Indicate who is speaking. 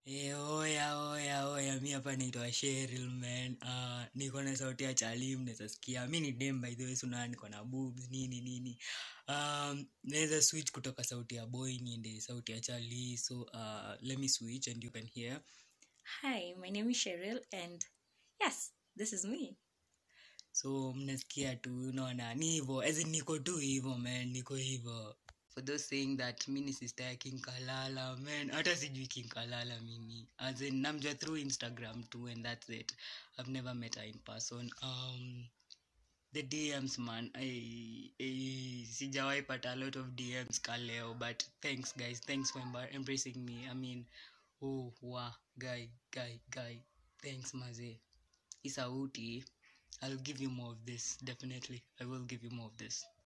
Speaker 1: Oya, mi hapa naitwa Cheryl man. Niko na sauti ya Charlie, mnaweza sikia. Mi ni dem by the way, so na niko na boobs nini nini. Naweza switch kutoka sauti ya boy niende sauti ya Charlie. So let me switch and you can hear.
Speaker 2: Hi, my name is Cheryl, and yes, this is me.
Speaker 1: So mnasikia tu unaona ni hivyo, as in niko tu hivyo man, niko hivyo. For those saying that mi ni sister ya King Kalala, man, hata sijui King Kalala mimi. As in namjua through Instagram too and that's it. I've never met her in person. The DMs man, sijawahi pata a lot of DMs ka leo, but thanks guys, thanks for embracing me. I mean, oh wow, guy, thanks maze. Isauti, I'll give you more of this, definitely. I will give you more of this.